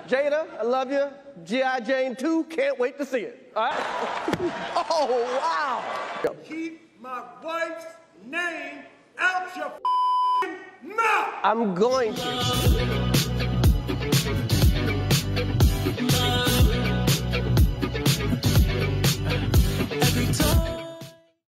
Jada, I love you. G.I. Jane 2, can't wait to see it. All right? Oh, wow. Keep my wife's name out your mouth. I'm going to.